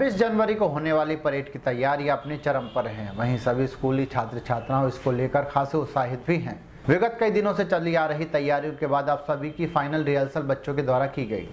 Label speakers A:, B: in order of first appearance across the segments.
A: 26 जनवरी को होने वाली परेड की तैयारियां अपने चरम पर हैं। वहीं सभी स्कूली छात्र छात्राओं इसको लेकर खासे उत्साहित भी हैं। विगत कई दिनों से चली आ रही तैयारियों के बाद अब सभी की फाइनल रिहर्सल बच्चों के द्वारा की गई।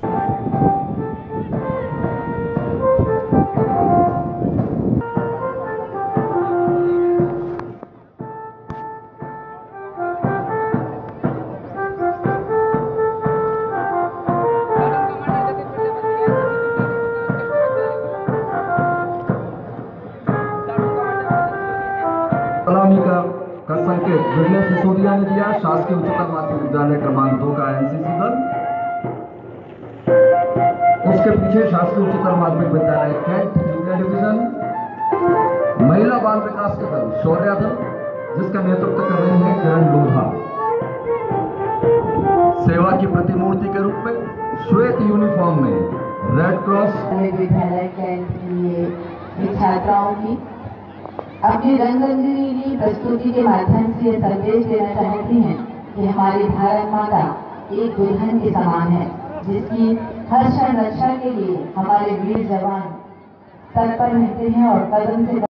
B: सलामी का संकेत विजय सिसोदिया ने दिया। शासकीय उच्चतर माध्यमिक विद्यालय क्रमांक 2 का एनसीसी दल, उसके पीछे शासकीय उच्चतर माध्यमिक विद्यालय कैंट जूनियर डिवीजन, महिला बाल विकास के दल शौर्या दल, जिसका नेतृत्व कर रहे हैं किरण लोधा। सेवा की प्रतिमूर्ति के रूप में श्वेत यूनिफॉर्म में रेड क्रॉस
C: विद्यालय कैंट की छात्राओं की अपनी रंगरंगी प्रस्तुति के माध्यम से ये संदेश देना चाहती हैं कि हमारी भारत माता एक दुल्हन के समान है, जिसकी हर क्षण रक्षा के लिए हमारे वीर जवान तत्पर रहते हैं और कदम से